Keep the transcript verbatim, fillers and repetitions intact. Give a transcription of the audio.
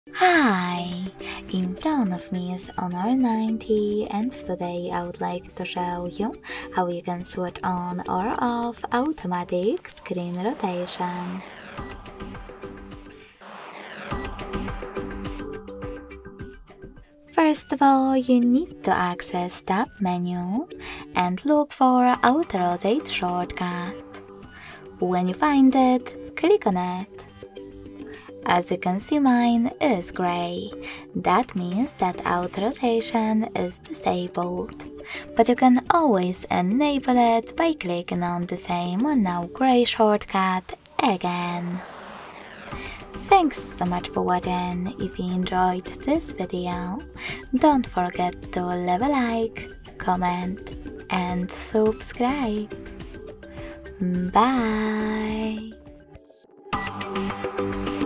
Hi! In front of me is Honor ninety, and today I would like to show you how you can switch on or off automatic screen rotation. First of all, you need to access Tab menu and look for Auto Rotate shortcut. When you find it, click on it. As you can see, mine is gray. That means that auto rotation is disabled. But you can always enable it by clicking on the same now gray shortcut again. Thanks so much for watching. If you enjoyed this video, don't forget to leave a like, comment and subscribe. Bye!